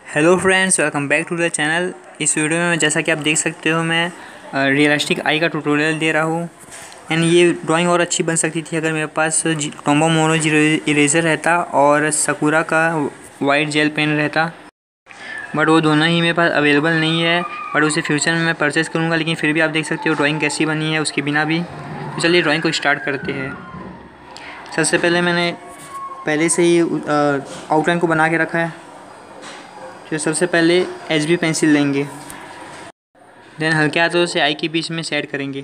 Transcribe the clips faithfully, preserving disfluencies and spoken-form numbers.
Hello friends, welcome back to the channel. इस video में जैसा कि आप देख सकते हो मैं रियलिस्टिक आई का ट्यूटोरियल दे रहा हूँ। एंड ये ड्राइंग और अच्छी बन सकती थी अगर मेरे पास टोम्बो मोनो जीरो इरेज़र रहता और सकुरा का वाइट जेल पेन रहता, बट वो दोनों ही मेरे पास अवेलेबल नहीं है। बट उसे फ्यूचर में मैं परचेज़ करूँगा, लेकिन फिर भी आप देख सकते हो ड्राइंग कैसी बनी है उसके बिना भी। तो चलिए ड्राइंग को स्टार्ट करते हैं। सबसे पहले मैंने पहले से ही आउटलाइन को बना के रखा है। तो सबसे पहले एच बी पेंसिल लेंगे, देन हल्के हाथों से आई के बीच में सेट करेंगे।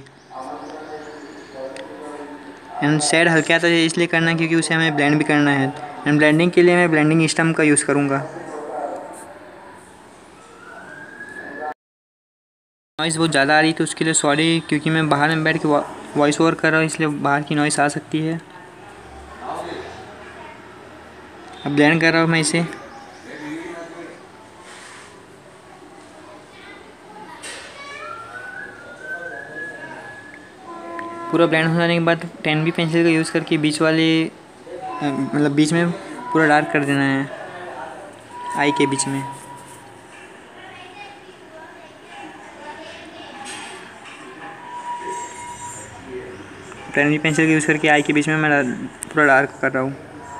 एंड सेट हल्के हाथों से इसलिए करना है क्योंकि उसे हमें ब्लेंड भी करना है। एंड ब्लेंडिंग के लिए मैं ब्लेंडिंग स्टम्प का यूज़ करूँगा। नॉइज़ बहुत ज़्यादा आ रही तो उसके लिए सॉरी, क्योंकि मैं बाहर में बैठ के वॉइस ओवर कर रहा हूँ, इसलिए बाहर की नॉइज़ आ सकती है। अब ब्लेंड कर रहा हूँ मैं इसे। पूरा ब्लेंड हो जाने के बाद टेन बी पेंसिल का यूज़ करके बीच वाले मतलब बीच में पूरा डार्क कर देना है आई के बीच में। टेन बी पेंसिल का यूज़ करके आई के बीच में मैं पूरा डार्क कर रहा हूँ।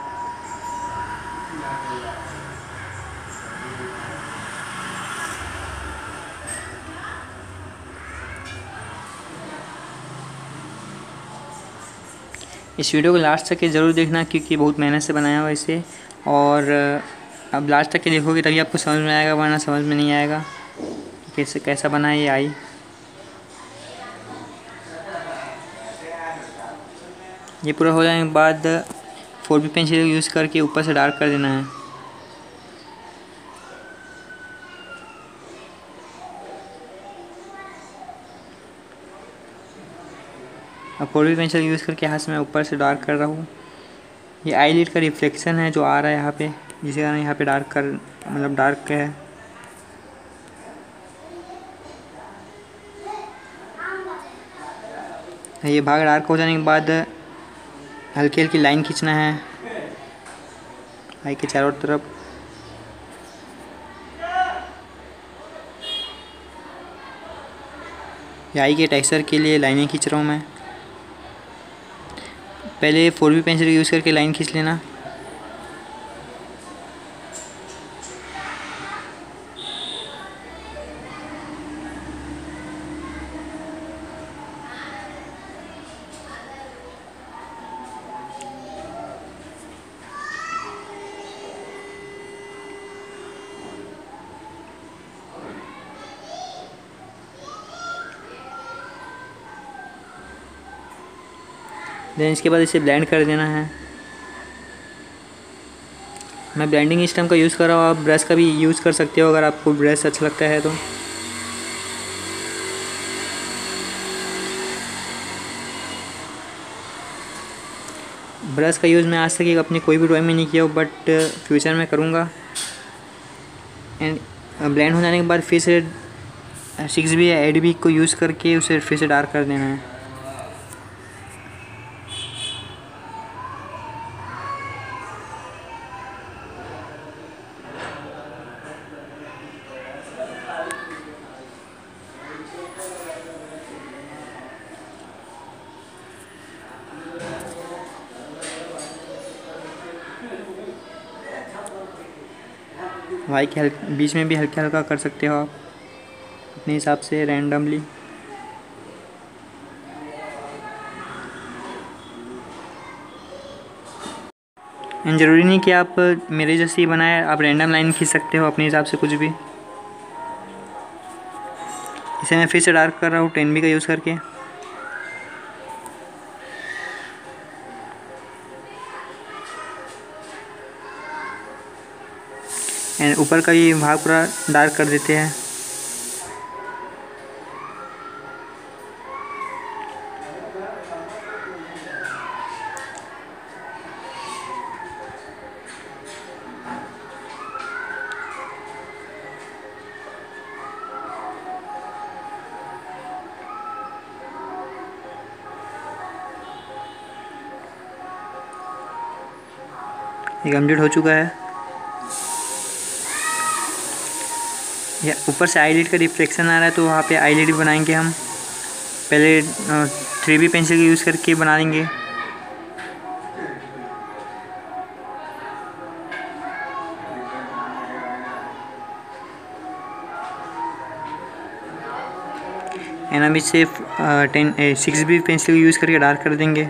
इस वीडियो को लास्ट तक के ज़रूर देखना क्योंकि बहुत मेहनत से बनाया हुआ इसे, और अब लास्ट तक के देखोगे तभी आपको समझ में आएगा, वरना समझ में नहीं आएगा कैसे कैसा बना है ये आई। ये पूरा हो जाने के बाद फोर बी पेंसिल यूज़ करके ऊपर से डार्क कर देना है। अब फोर बी पेंसिल यूज़ करके हाथ से मैं ऊपर से डार्क कर रहा हूँ। ये आई लिड का रिफ्लेक्शन है जो आ रहा है यहाँ पे, जिसके कारण यहाँ पे डार्क कर मतलब डार्क है। ये भाग डार्क हो जाने के बाद हल्की हल्की लाइन खींचना है आई के चारों तरफ। ये आई के टेक्सचर के लिए लाइनें खींच रहा हूँ मैं। पहले फोर बी पेंसिल यूज़ करके लाइन खींच लेना। देन इसके बाद इसे ब्लेंड कर देना है। मैं ब्लेंडिंग स्टम्प का यूज़ कर रहा हूँ, आप ब्रश का भी यूज़ कर सकते हो अगर आपको ब्रश अच्छा लगता है तो। ब्रश का यूज़ मैं आज तक अपनी कोई भी ड्राइंग में नहीं किया हूँ, बट फ्यूचर में करूँगा। एंड ब्लेंड हो जाने के बाद फिर से सिक्स बी या एट बी को यूज़ करके उसे फिर से डार्क कर देना है। वाई के हल्के बीच में भी हल्का हल्का कर सकते हो आप अपने हिसाब से रैंडमली। एंड ज़रूरी नहीं कि आप मेरे जैसे ही बनाए, आप रैंडम लाइन खींच सकते हो अपने हिसाब से कुछ भी। इसे मैं फिर से डार्क कर रहा हूँ टेन बी का यूज़ करके। एंड ऊपर का ये भाग पूरा डार्क कर देते हैं। ये कंप्लीट हो चुका है। या ऊपर से आईलिड का रिफ्लेक्शन आ रहा है तो वहाँ पे आईलिड बनाएंगे हम। पहले थ्री बी पेंसिल का यूज़ करके बना लेंगे। एंड हम इसे ten six B pencil use करके डार्क कर देंगे।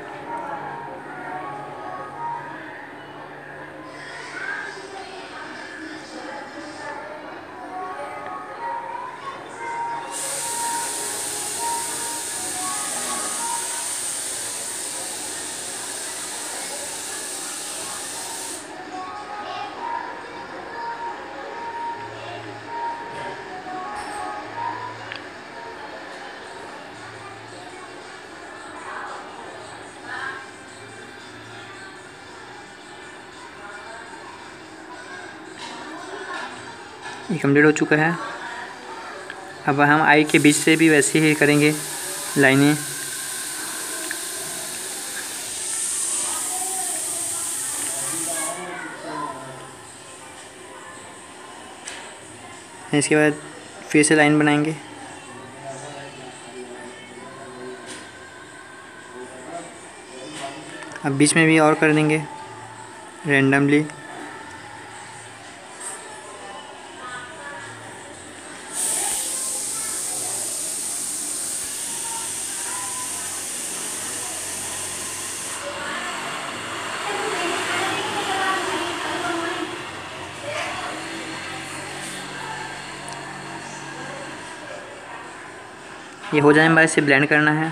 ये कंप्लीट हो चुका है। अब हम आई के बीच से भी वैसे ही करेंगे लाइनें। इसके बाद फिर से लाइन बनाएंगे। अब बीच में भी और कर देंगे रैंडमली। ये हो जाने के बाद इसे ब्लेंड करना है।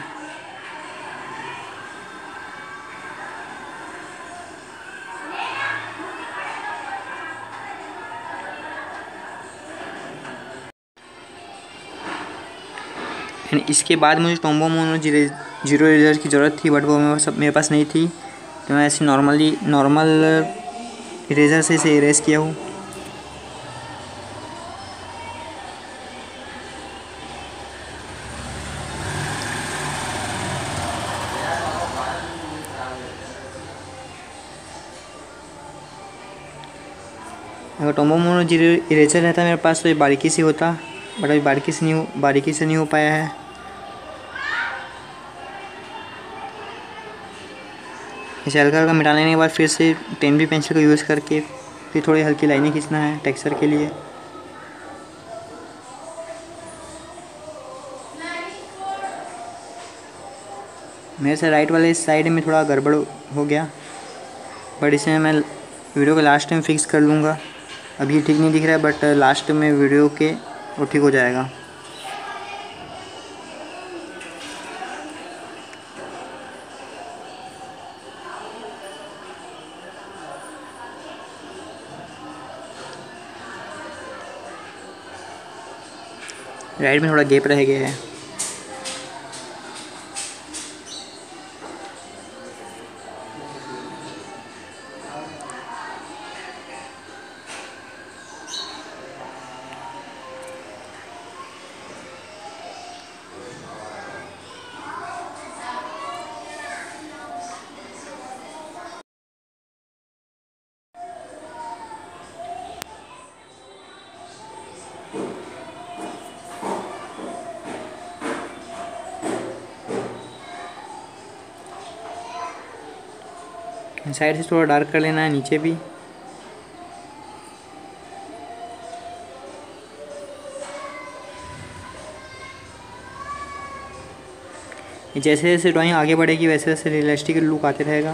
एंड इसके बाद मुझे टॉम्बो मोनो जीरो इरेजर की ज़रूरत थी, बट वो मेरे पास मेरे पास नहीं थी, तो मैं ऐसे नॉर्मली नॉर्मल इरेजर से इसे इरेज किया हूँ। अगर टॉम्बो मोनो जीरो इरेजर रहता मेरे पास तो ये बारीकी से होता, बट अभी बारीकी से नहीं हो बारीकी से नहीं हो पाया है। इसे हल्का हल्का मिटा लेने के बाद फिर से टेन बी पेंसिल का यूज़ करके फिर थोड़ी हल्की लाइनें खींचना है टेक्सचर के लिए। मेरे से राइट वाले साइड में थोड़ा गड़बड़ हो गया, बट इसे मैं वीडियो के लास्ट में फिक्स कर लूँगा। अभी ठीक नहीं दिख रहा है, बट लास्ट में वीडियो के वो ठीक हो जाएगा। राइट में थोड़ा गैप रह गया है। साइड से थोड़ा डार्क कर लेना है नीचे भी। जैसे जैसे ड्राइंग आगे बढ़ेगी वैसे वैसे रियलिस्टिक लुक आते रहेगा।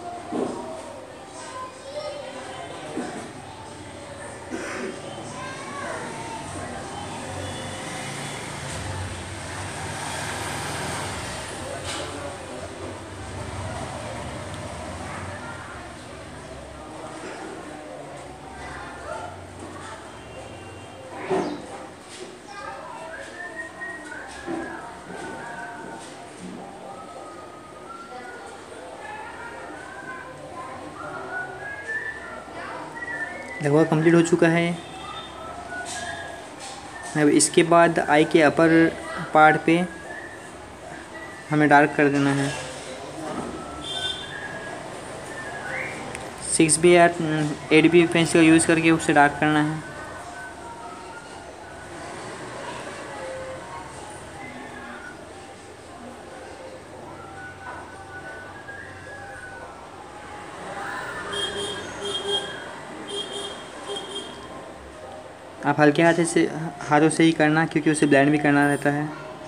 लगभग कंप्लीट हो चुका है। अब इसके बाद आई के अपर पार्ट पे हमें डार्क कर देना है। सिक्स बी या एट बी पेंसिल का यूज़ करके उससे डार्क करना है। आप हल्के हाथ से हाथों से ही करना, क्योंकि उसे ब्लेंड भी करना रहता है।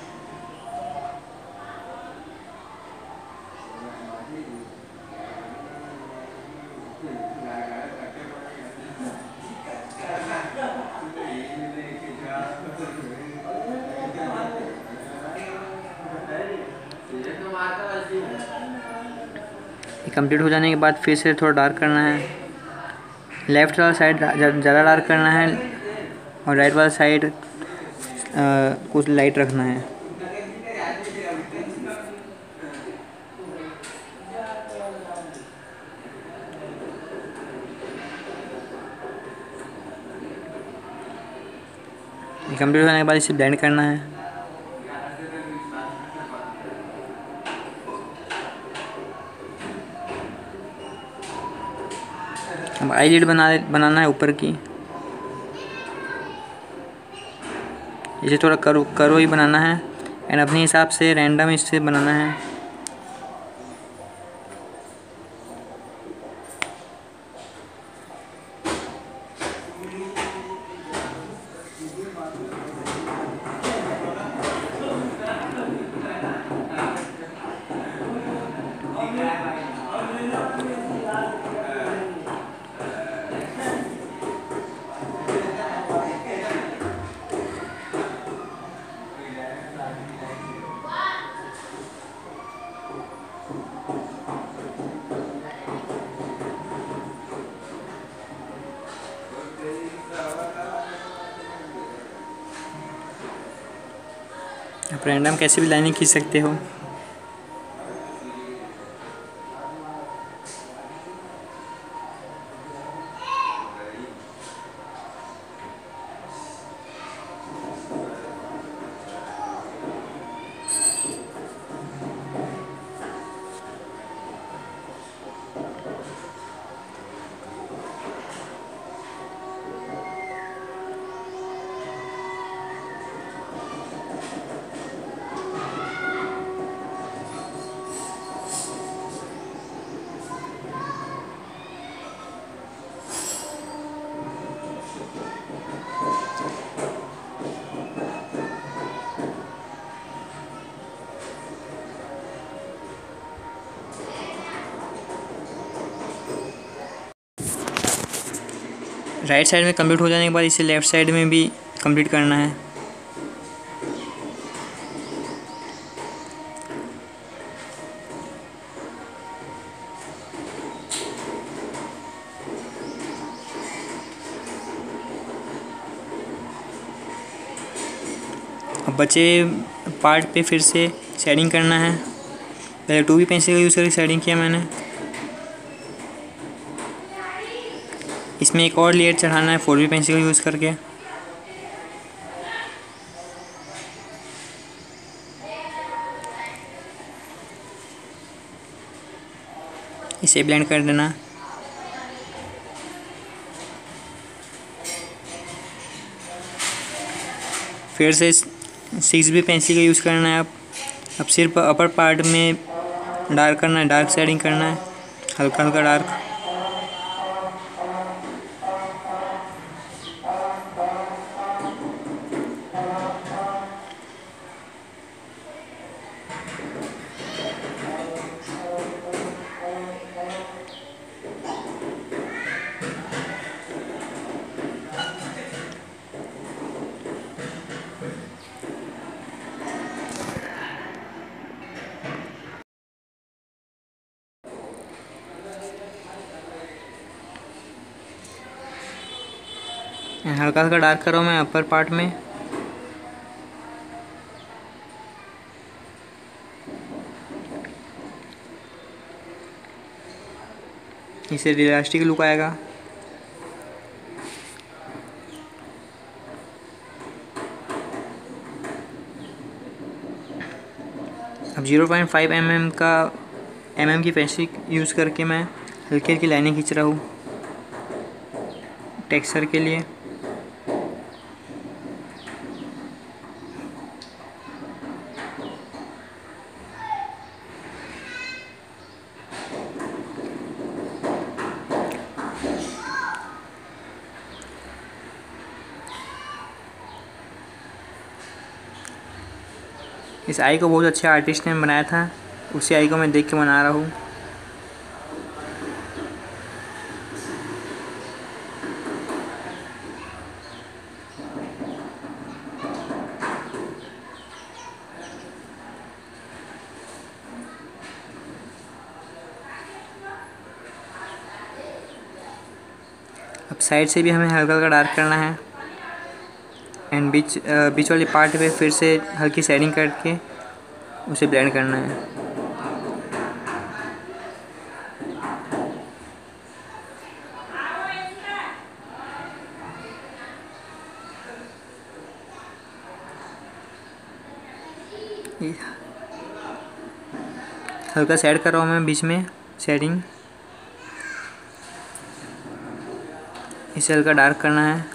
कंप्लीट हो जाने के बाद फिर से थोड़ा डार्क करना है। लेफ़्ट वाला साइड ज़्यादा डार्क करना है और राइट वाला साइड कुछ लाइट रखना है। कंप्लीट होने के बाद इसे ब्लेंड करना है। अब आई लिड बना बनाना है ऊपर की। इसे थोड़ा करो करो ही बनाना है एंड अपने हिसाब से रैंडम इससे बनाना है। आप रैंडम कैसे भी लाइनिंग खींच सकते हो। राइट साइड में कंप्लीट हो जाने के बाद इसे लेफ़्ट साइड में भी कंप्लीट करना है। अब बचे पार्ट पे फिर से शेडिंग करना है। पहले टू बी पेंसिल का यूज़ करके शेडिंग किया मैंने। इसमें एक और लेयर चढ़ाना है फोर बी पेंसिल का यूज़ करके। इसे ब्लेंड कर देना। फिर से सिक्स बी पेंसिल का यूज़ करना है। अब अब सिर्फ अपर पार्ट में डार्क करना है, डार्क शेडिंग करना है, हल्का हल्का डार्क। हल्का हल्का डार्क करो मैं अपर पार्ट में। इससे रियलिस्टिक लुक आएगा। अब zero point five M M का एम एम की पेंसिल यूज़ करके मैं हल्की हल्की लाइनें खींच रहा हूँ टेक्सचर के लिए। इस आई को बहुत अच्छे आर्टिस्ट ने बनाया था, उसी आई को मैं देख के बना रहा हूँ। अब साइड से भी हमें हल्का हल्का डार्क करना है एंड बीच बीच वाली पार्ट पे फिर से हल्की शेडिंग करके उसे ब्लेंड करना है। हल्का शेड कर रहा हूँ मैं बीच में शेडिंग, इसे हल्का डार्क करना है।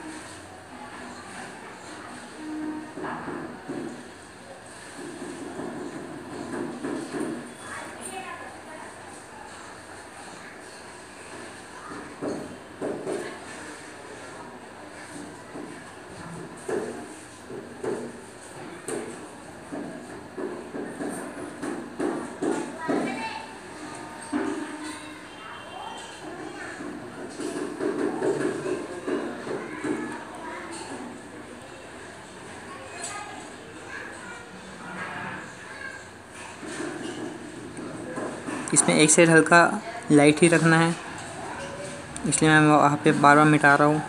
इसमें एक साइड हल्का लाइट ही रखना है, इसलिए मैं वहाँ पे बार बार मिटा रहा हूँ।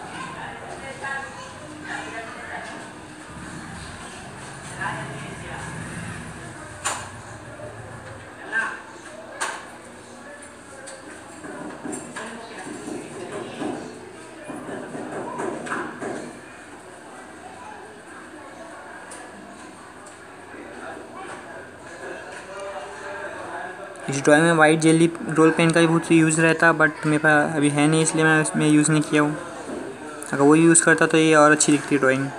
इस ड्राइंग में वाइट जेली रोल पेन का भी बहुत यूज़ रहता, बट मेरे पास अभी है नहीं, इसलिए मैं उसमें यूज़ नहीं किया हूँ। अगर वो यूज़ करता तो ये और अच्छी दिखती drawing.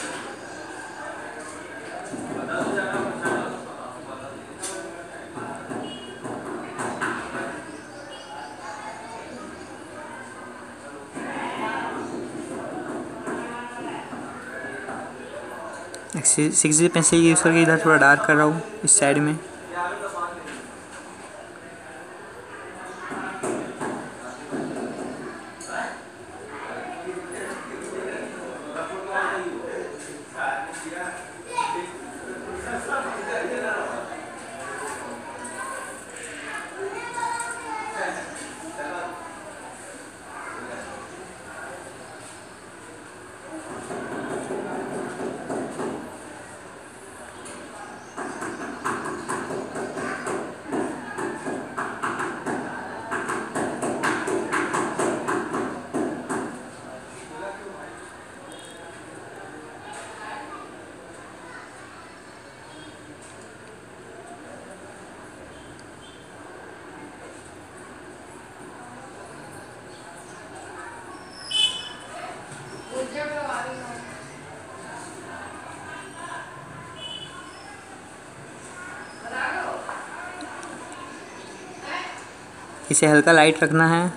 Six G pencil use करके इधर थोड़ा डार्क कर रहा हूँ इस साइड में। इसे हल्का लाइट रखना है।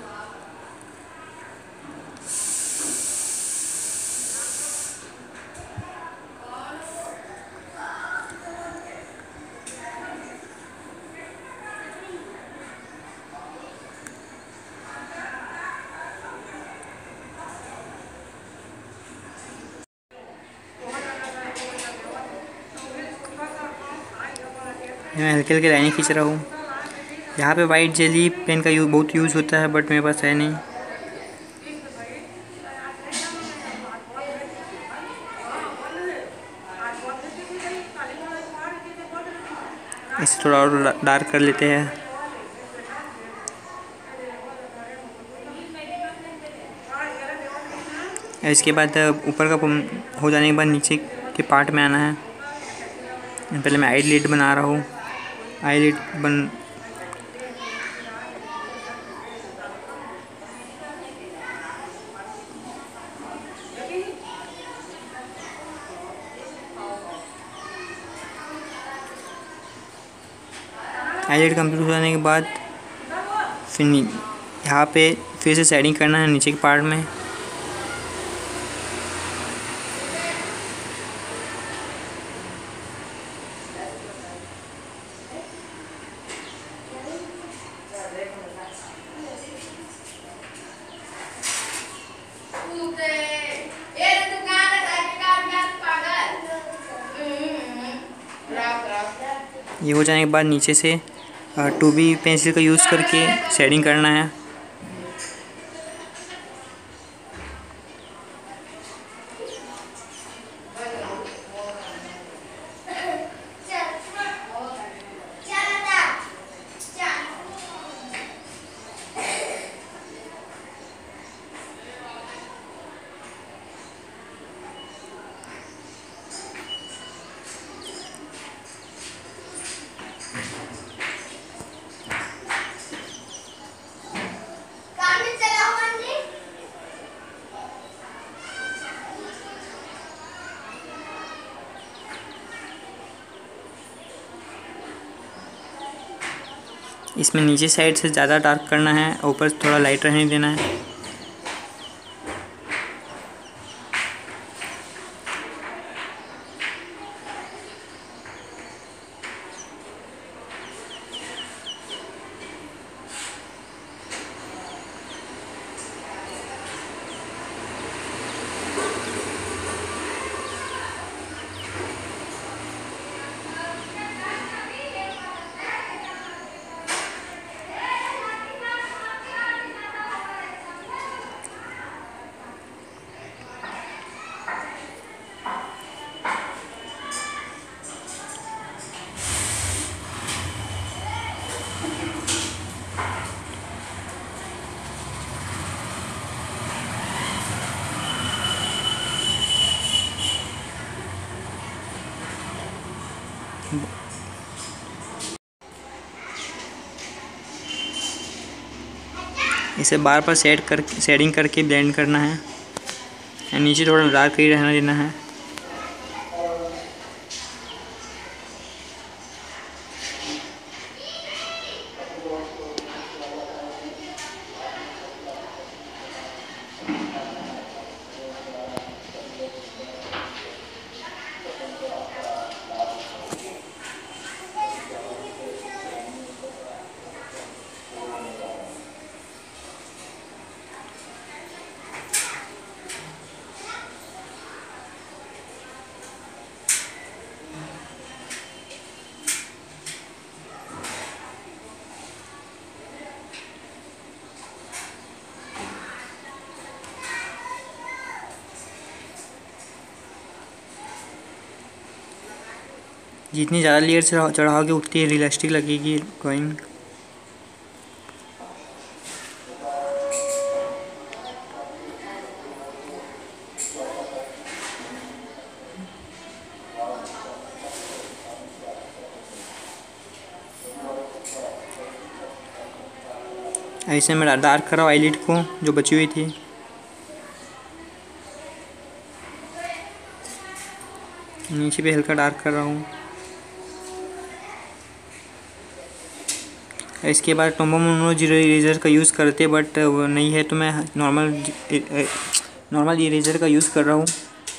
मैं हल्के हल्के लाइनें खींच रहा हूँ। यहाँ पे वाइट जेली पेन का यूज बहुत यूज़ होता है, बट मेरे पास है नहीं। इसे थोड़ा और डार्क कर लेते हैं। इसके बाद ऊपर का हो जाने के बाद नीचे के पार्ट में आना है। पहले मैं आई लिड बना रहा हूँ। आई लिड बन हाईलाइट कंप्लीट हो जाने के बाद फिर यहाँ पे फिर से शेडिंग करना है नीचे के पार्ट में। ये हो जाने के बाद नीचे से टू बी पेंसिल का यूज़ करके शेडिंग करना है। इसमें नीचे साइड से ज़्यादा डार्क करना है, ऊपर थोड़ा लाइट रहने देना है। इसे बार बार सेट कर शेडिंग करके ब्लेंड करना है। नीचे थोड़ा डार्क ही रहना देना है। जितनी ज़्यादा लेयर चढ़ाओगे उतनी रियलिस्टिक लगेगी ड्राइंग। ऐसे मैं डार्क कर रहा हूँ आईलिड को जो बची हुई थी। नीचे भी हल्का डार्क कर रहा हूँ। इसके बाद टोम्बो मोनो जीरो इरेजर का यूज़ करते, बट वो नहीं है तो मैं नॉर्मल नॉर्मल इरेजर का यूज़ कर रहा हूँ।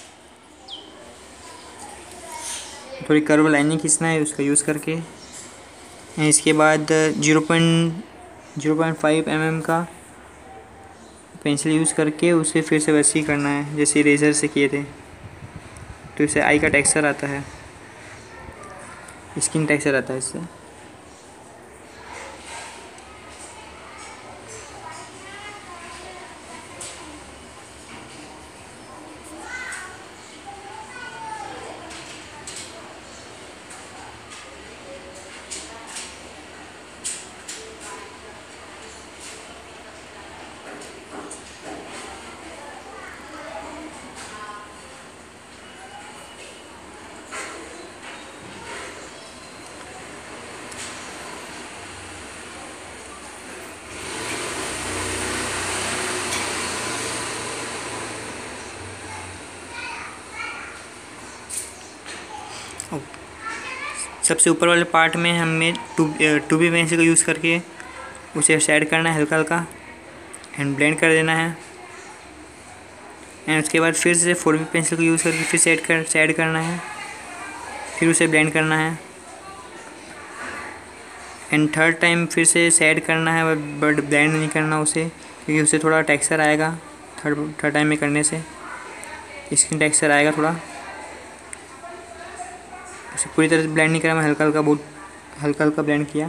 थोड़ी कर्व लाइनिंग खींचना है उसका यूज़ करके। इसके बाद zero point zero point five M M का पेंसिल यूज़ करके उसे फिर से वैसे ही करना है जैसे इरेजर से किए थे। तो इससे आई का टेक्सचर आता है, स्किन टेक्सचर आता है इससे। सबसे ऊपर वाले पार्ट में हमें टू टू बी पेंसिल का यूज़ करके उसे शेड करना है हल्का हल्का एंड ब्लेंड कर देना है। एंड उसके बाद फिर से फोर बी पेंसिल का यूज़ करके फिर सेट कर शेड करना है, फिर उसे ब्लेंड करना है। एंड थर्ड टाइम फिर से शेड करना है बट ब्लेंड नहीं करना उसे, क्योंकि उसे थोड़ा टेक्सचर आएगा थर्ड थर्ड टाइम में करने से, स्किन टेक्सचर आएगा थोड़ा। उसे पूरी तरह से ब्लेंड नहीं करा मैं, हल्का हल्का बहुत हल्का हल्का ब्लेंड किया।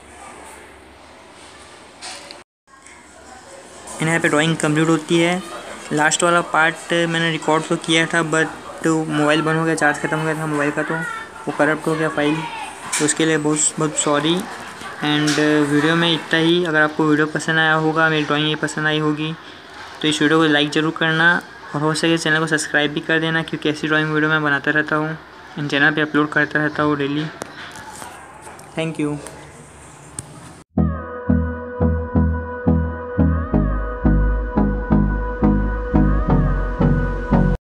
यहाँ पे ड्राइंग कंप्लीट होती है। लास्ट वाला पार्ट मैंने रिकॉर्ड तो किया था, बट मोबाइल बंद हो गया, चार्ज खत्म हो गया था मोबाइल का, तो वो करप्ट हो गया फाइल, तो उसके लिए बहुत बहुत सॉरी। एंड वीडियो में इतना ही। अगर आपको वीडियो पसंद आया होगा, मेरी ड्राइंग ये पसंद आई होगी, तो इस वीडियो को लाइक ज़रूर करना और हो सके चैनल को सब्सक्राइब भी कर देना, क्योंकि ऐसी ड्राइंग वीडियो मैं बनाता रहता हूँ, इन चैनल पे अपलोड करता रहता हूँ डेली। Thank you.